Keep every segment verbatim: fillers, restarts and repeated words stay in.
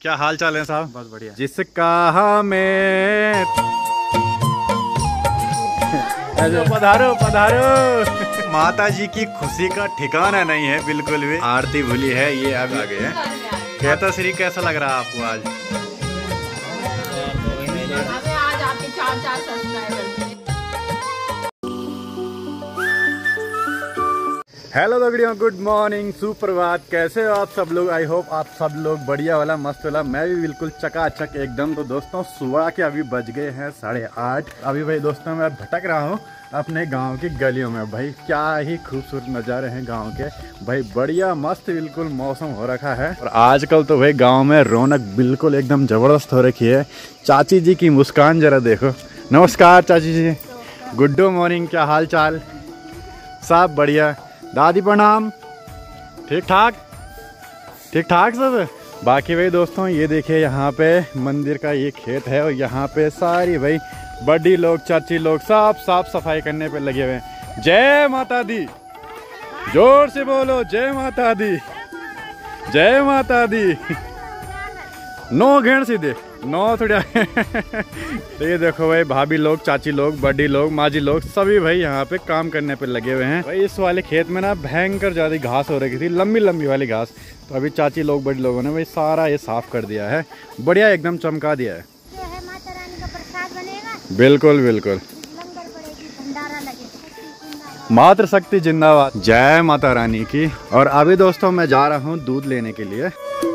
क्या हाल चाल है साहब? बहुत बढ़िया। जिसका हमें पधारो पधारो। माता जी की खुशी का ठिकाना नहीं है बिल्कुल भी। आरती भूली है ये अब आ गए हैं। कहता श्री कैसा लग रहा है आपको आज? आज आपके चार चार सब्सक्राइबर। हेलो दगड़ियों, गुड मॉर्निंग, सुप्रभात। कैसे हो आप सब लोग? आई होप आप सब लोग बढ़िया वाला मस्त वाला। मैं भी बिल्कुल चकाचक एकदम। तो दोस्तों सुबह के अभी बज गए हैं साढ़े आठ। अभी भाई दोस्तों मैं भटक रहा हूँ अपने गांव की गलियों में। भाई क्या ही खूबसूरत नज़ारे हैं गांव के। भाई बढ़िया मस्त बिल्कुल मौसम हो रखा है। और आजकल तो भाई गांव में रौनक बिल्कुल एकदम ज़बरदस्त हो रखी है। चाची जी की मुस्कान जरा देखो। नमस्कार चाची जी, गुड मॉर्निंग, क्या हाल चाल? सब बढ़िया। दादी प्रणाम। ठीक ठाक ठीक ठाक सब। बाकी भाई दोस्तों ये देखिए यहाँ पे मंदिर का ये खेत है और यहाँ पे सारी भाई बड़ी लोग चाची लोग सब साफ सफाई करने पे लगे हुए हैं। जय माता दी, जोर से बोलो जय माता दी, जय माता दी। नो घेण सीधे नो थोड़ा। तो ये देखो भाई भाभी लोग चाची लोग बड़ी लोग माजी लोग सभी भाई यहाँ पे काम करने पे लगे हुए हैं। भाई इस वाले खेत में ना भयंकर ज्यादा घास हो रही थी, लंबी लंबी वाली घास। तो अभी चाची लोग बड़ी लोगों ने भाई सारा ये साफ कर दिया है, बढ़िया एकदम चमका दिया है। ये है माता रानी का प्रसाद बनेगा। बिल्कुल बिल्कुल। लंगर पड़ेगी, भंडारा लगे। मातृ शक्ति जिंदाबाद, जय माता रानी की। और अभी दोस्तों मैं जा रहा हूँ दूध लेने के लिए।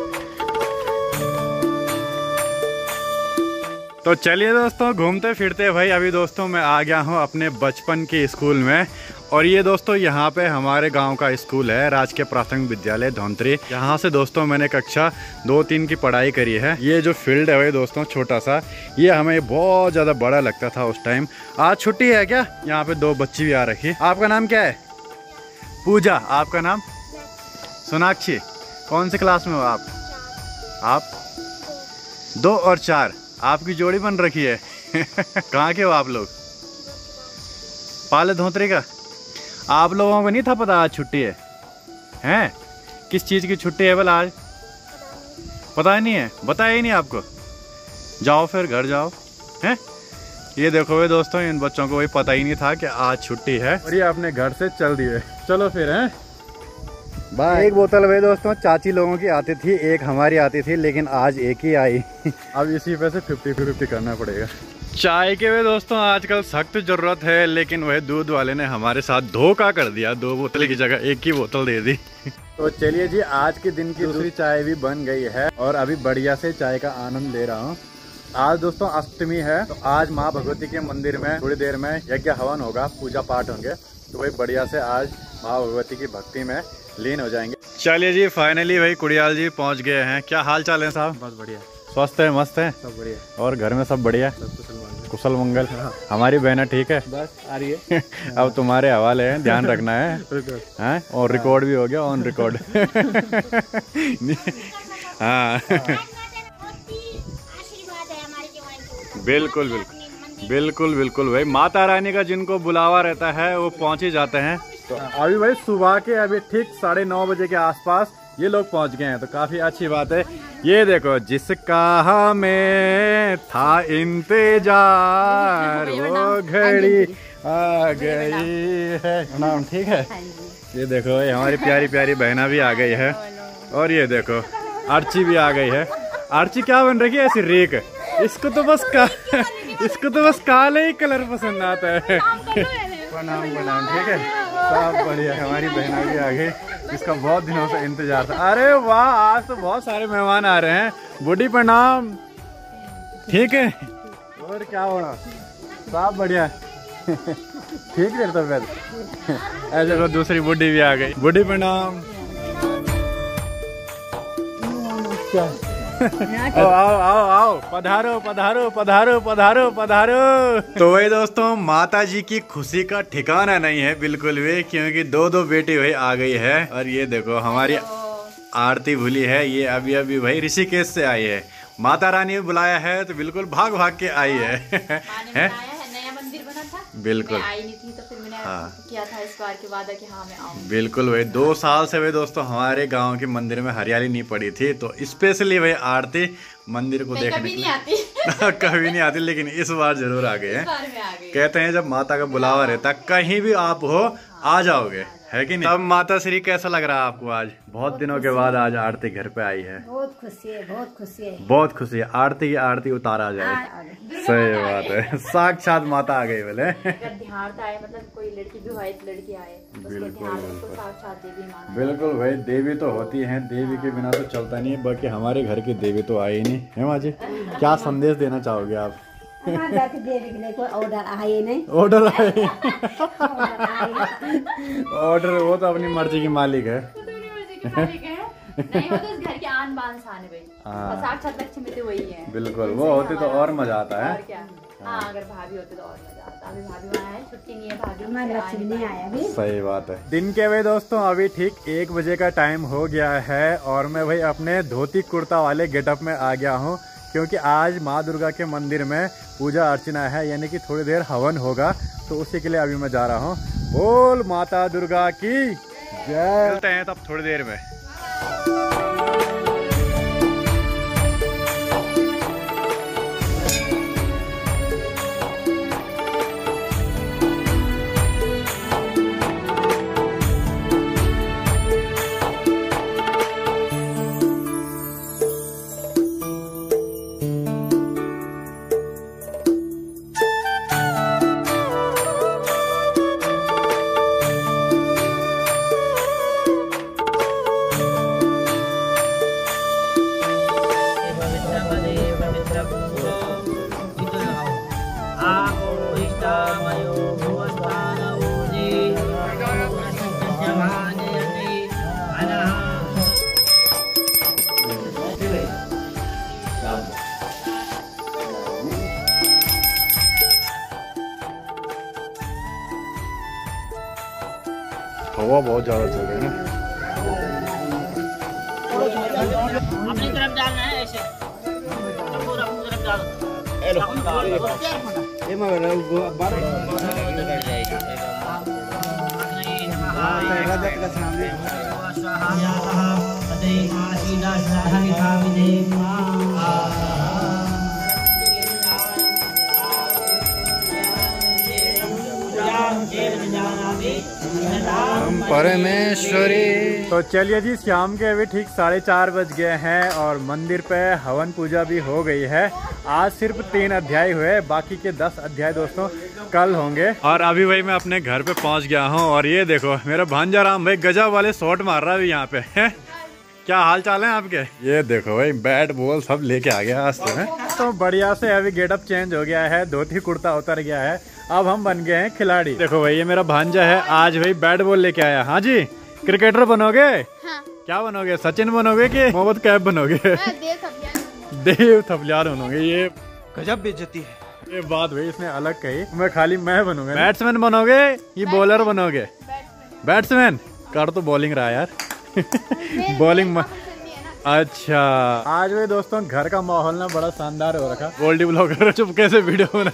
तो चलिए दोस्तों घूमते फिरते भाई अभी दोस्तों मैं आ गया हूँ अपने बचपन के स्कूल में। और ये दोस्तों यहाँ पे हमारे गांव का स्कूल है, राजकीय प्राथमिक विद्यालय धौंतरी। यहाँ से दोस्तों मैंने कक्षा दो तीन की पढ़ाई करी है। ये जो फील्ड है भाई दोस्तों छोटा सा, ये हमें बहुत ज़्यादा बड़ा लगता था उस टाइम। आज छुट्टी है क्या? यहाँ पे दो बच्ची भी आ रखी। आपका नाम क्या है? पूजा। आपका नाम? सोनाक्षी। कौन सी क्लास में हो आप? आप दो और चार, आपकी जोड़ी बन रखी है। कहाँ के हो आप लोग? पाले धोतरे का। आप लोगों को नहीं था पता आज छुट्टी है? हैं? किस चीज़ की छुट्टी है भला आज? पता ही नहीं है? बताया ही नहीं आपको? जाओ फिर घर जाओ। हैं? ये देखो भाई दोस्तों इन बच्चों को भाई पता ही नहीं था कि आज छुट्टी है और ये अपने घर से चल दिए। चलो फिर हैं बाय। एक बोतल भाई दोस्तों चाची लोगों की आती थी, एक हमारी आती थी, लेकिन आज एक ही आई। अब इसी पे से फिफ्टी फिफ्टी करना पड़ेगा। चाय के वे दोस्तों आजकल सख्त जरूरत है, लेकिन वह दूध वाले ने हमारे साथ धोखा कर दिया। दो बोतल की जगह एक ही बोतल दे दी। तो चलिए जी आज के दिन की दूसरी चाय भी बन गई है और अभी बढ़िया से चाय का आनंद ले रहा हूँ। आज दोस्तों अष्टमी है, तो आज माँ भगवती के मंदिर में थोड़ी देर में यज्ञ हवन होगा, पूजा पाठ होंगे। तो भाई बढ़िया से आज माँ भगवती की भक्ति में लीन हो जाएंगे। चलिए जी फाइनली भाई कुड़ियाल जी पहुंच गए हैं। क्या हाल चाल है साहब? बहुत बढ़िया। स्वस्थ है? मस्त है? सब बढ़िया। और घर में सब बढ़िया? सब कुशल मंगल। कुशल मंगल। हाँ। हमारी बहना ठीक है? बस आ रही है। अब तुम्हारे हवाले है, ध्यान रखना है। हैं? और रिकॉर्ड भी हो गया, ऑन रिकॉर्ड। हाँ बिल्कुल बिल्कुल बिल्कुल बिल्कुल भाई माता रानी का जिनको बुलावा रहता है वो पहुंच ही जाते हैं। तो अभी भाई सुबह के अभी ठीक साढ़े नौ बजे के आसपास ये लोग पहुंच गए हैं, तो काफी अच्छी बात है। ये देखो जिसका हमें था इंतजार वो घड़ी आ गई है। नाम ठीक है? ये देखो ये हमारी प्यारी प्यारी बहना भी आ गई है। और ये देखो अर्ची भी आ गई है। अर्ची क्या बन रही है ऐसी रेक? इसको तो बस का इसको तो बस काले ही कलर पसंद आता है। प्रणाम प्रणाम। ठीक है सब बढ़िया। हमारी बहना भी आ गई, इसका बहुत दिनों से इंतजार था। अरे वाह आज तो बहुत सारे मेहमान आ रहे हैं। बूढ़ी प्रणाम। ठीक है और क्या हो रहा? सब बढ़िया। ठीक है तबियत? ऐसे तो दूसरी बूढ़ी भी आ गई। बूढ़ी प्रणाम। क्या? आओ आओ आओ आओ पधारो पधारो पधारो पधारो पधारो। तो वही दोस्तों माता जी की खुशी का ठिकाना नहीं है बिल्कुल भी, क्योंकि दो दो बेटी भाई आ गई है। और ये देखो हमारी आरती भूली है, ये अभी अभी भाई ऋषिकेश से आई है। माता रानी ने बुलाया है तो बिल्कुल भाग भाग के आई है। नया मंदिर बना था, बिल्कुल आई नहीं थी तो फिर मैंने हाँ। किया था इस बार के वादा कि हाँ मैं आऊँ। बिल्कुल भाई, दो साल से भाई दोस्तों हमारे गांव के मंदिर में हरियाली नहीं पड़ी थी, तो स्पेशली भाई आरती मंदिर को देखने कभी नहीं आती कभी नहीं आती, लेकिन इस बार जरूर आ गए हैं। कहते हैं जब माता का बुलावा रहता कहीं भी आप हो आ जाओगे, है कि नहीं? तब माता श्री कैसा लग रहा है आपको? आज बहुत दिनों के बाद आज आरती घर पे आई है। बहुत खुशी है, बहुत खुशी है, बहुत खुशी है। आरती की आरती उतारा जाए। सही बात है, साक्षात माता आ गई बोले। ध्यान आए, मतलब कोई लड़की भी आए, लड़की आए, बिल्कुल साक्षात देवी माना। बिल्कुल भाई, देवी तो होती है, देवी के बिना तो चलता नहीं है। बाकी हमारे घर की देवी तो आई नहीं है। माँ जी क्या संदेश देना चाहोगे आप? देवी के लिए कोई ऑर्डर आए नहीं। ऑर्डर आए ऑर्डर वो तो अपनी मर्जी की मालिक है। नहीं, वो तो घर के आन बान शान है भाई। साक्षात लक्ष्मी तो वही है। बिल्कुल, वो होती तो और मजा आता है। और क्या? हाँ, अगर भाभी होते तो और मजा आता। अभी भाभी वहाँ है, छुट्टी नहीं है, भाभी हमारे लक्ष्मी नहीं आया अभी। सही बात है। दिन के भाई दोस्तों अभी ठीक एक बजे का टाइम हो गया है और मैं भाई अपने धोती कुर्ता वाले गेटअप में आ गया हूँ, क्योंकि आज माँ दुर्गा के मंदिर में पूजा अर्चना है, यानी कि थोड़ी देर हवन होगा, तो उसी के लिए अभी मैं जा रहा हूँ। बोल माता दुर्गा की जय। मिलते हैं तब थोड़ी देर में। हवा बहुत ज्यादा चल रही है ना। अपनी तरफ डालना है ऐसे, पूरा अपनी तरफ परमेश्वरी। तो चलिए जी, शाम के अभी ठीक साढ़े चार बज गए हैं और मंदिर पे हवन पूजा भी हो गई है। आज सिर्फ तीन अध्याय हुए, बाकी के दस अध्याय दोस्तों कल होंगे। और अभी भाई मैं अपने घर पे पहुंच गया हूं और ये देखो मेरा भांजा राम भाई गजब वाले शॉट मार रहा है अभी यहाँ पे है। क्या हाल चाल है आपके? ये देखो भाई बैट बॉल सब लेके आ गया आज तो है। तो बढ़िया से अभी गेटअप चेंज हो गया है, धोती कुर्ता उतर गया है, अब हम बन गए हैं खिलाड़ी। देखो भाई ये मेरा भांजा है, आज भाई बैट बॉल लेके आया। हाँ जी, क्रिकेटर बनोगे? हाँ। क्या बनोगे, सचिन बनोगे कि मोहम्मद कैफ बनोगे? देव थपलियार बनोगे। ये गजब बेइज्जती है। ये बात भाई इसने अलग कही, मैं खाली मैं बनूंगा। बैट्समैन बनोगे ये बॉलर बनोगे? बैट्समैन कर तो बॉलिंग रहा यार बॉलिंग म... अच्छा, आज भाई दोस्तों घर का माहौल ना बड़ा शानदार हो रखा। गोल्डी ब्लॉगर चुपके से वीडियो बना,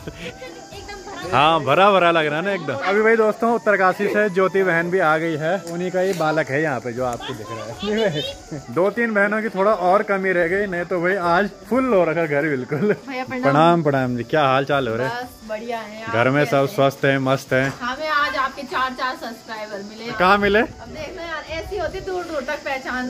हाँ भरा भरा लग रहा है ना एकदम। अभी भाई दोस्तों उत्तरकाशी से ज्योति बहन भी आ गई है, उन्हीं का ही बालक है यहाँ पे जो आपको दिख रहा है। दो तीन बहनों की थोड़ा और कमी रह गई, नहीं तो भाई आज फुल हो रखा घर बिल्कुल। प्रणाम प्रणाम जी, क्या हाल चाल हो रहे हैं? बढ़िया है। घर में सब स्वस्थ है, मस्त है? हमें आज आपके चार चार सब्सक्राइबर मिले। कहाँ मिले? अब देखना यार, ऐसी होती दूर दूर तक पहचान।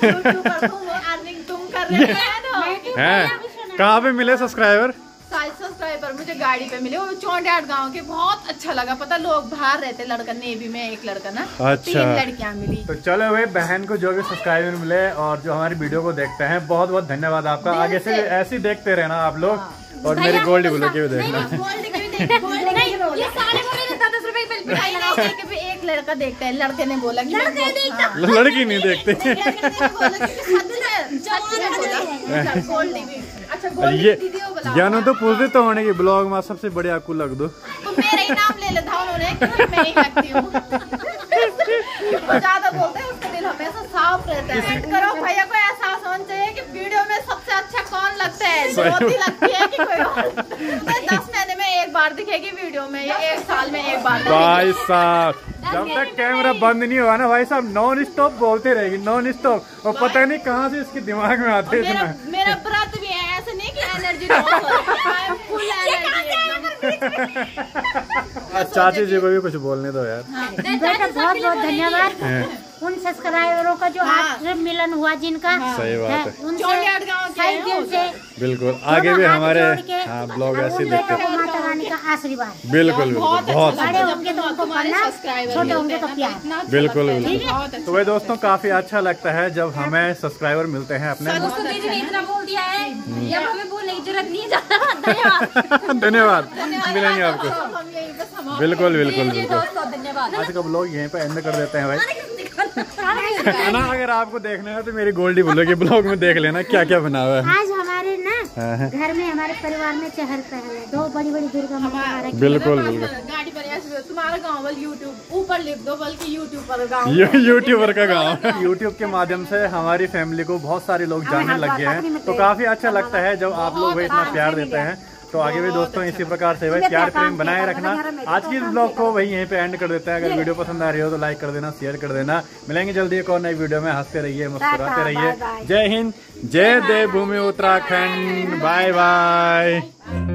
अर्निंग तुम कर रहे हैं। कहाँ पे मिले सब्सक्राइबर? सब्सक्राइबर मुझे गाड़ी पे मिले, वो चौंडियाट गांव के। बहुत अच्छा लगा, पता लोग बाहर रहते, लड़का नेवी में, एक लड़का ना। अच्छा। तीन लड़कियां मिली। तो चलो भाई बहन को जो भी सब्सक्राइबर मिले और जो हमारी वीडियो को देखते हैं, बहुत बहुत धन्यवाद आपका। आगे से ऐसे देखते रहना आप लोग। हाँ। और मेरी गोल्ड बोलो की भी देखना। एक लड़का देखता है, लड़के ने बोला कि लड़की नहीं देखते। ये ज्ञानो तो पूछते तो होने की ब्लॉग में सबसे बढ़िया आपको लग दो तो मेरा ही नाम ले लेता उन्होंने, मैं ही लगती हूँ। ज्यादा बोलते हैं, उसका दिल हमेशा साफ रहता है। करो भैया को एहसास होना चाहिए कि वीडियो में सबसे अच्छा कौन लगता है, ज्योति लगती है कि कोई और। दस महीने में एक बार दिखेगी वीडियो में या एक साल में एक बार? भाई साहब जब तक कैमरा बंद नहीं हुआ ना भाई साहब नॉन स्टॉप बोलते रहेगी, नॉन स्टॉप। और पता नहीं कहाँ से इसके दिमाग में आते मेरा, मेरा व्रत भी है, ऐसे नहीं कि एनर्जी लॉस फुल एनर्जी। चाची जी को भी कुछ बोलने दो यार। बेटा बहुत बहुत धन्यवाद उन सब्सक्राइबरों का जो आज मिलन हुआ जिनका। सही बात है, उनसे सही दिल से बिल्कुल आगे भी हमारे हाँ ब्लॉग ऐसे देखते हैं। माता रानी का आशीर्वाद बिल्कुल बिल्कुल बहुत बड़े होंगे तो उनको पढ़ना, छोटे होंगे तो प्यार। बिल्कुल बिल्कुल। तो भाई दोस्तों काफी अच्छा लगता है जब हमें सब्सक्राइबर मिलते हैं अपने। इतना बोल दिया है, अब हमें बोलने की जरूरत नहीं है। धन्यवाद मिलेंगे आपको। बिल्कुल बिल्कुल बिल्कुल। धन्यवाद। आज का ब्लॉग यहीं पे एंड कर देते हैं भाई। ना अगर आपको देखना है तो मेरी गोल्डी बोलो कि ब्लॉग में देख लेना क्या क्या बना हुआ है। आज हमारे ना घर में हमारे परिवार में चहल पहल है, दो बड़ी बड़ी दुर्गा माता। बिल्कुल बिल्कुल। गाड़ी पर ऐसे तुम्हारा गाँव बल यूट्यूब ऊपर लिख दो, बल्कि यूट्यूब पर गाँव यूट्यूबर का गाँव। यूट्यूब के माध्यम से हमारी फैमिली को बहुत सारे लोग जानने लग गए हैं, तो काफी अच्छा लगता है जब आप लोग इतना प्यार देते हैं। तो आगे भी दोस्तों इसी प्रकार से भाई प्यार प्रेम बनाए रखना। आज की इस ब्लॉग को वही यहीं पे एंड कर देते हैं। अगर वीडियो पसंद आ रही हो तो लाइक कर देना, शेयर कर देना। मिलेंगे जल्दी एक और नई वीडियो में। हंसते रहिए, मुस्कुराते रहिए। जय हिंद, जय देवभूमि उत्तराखंड। Bye bye.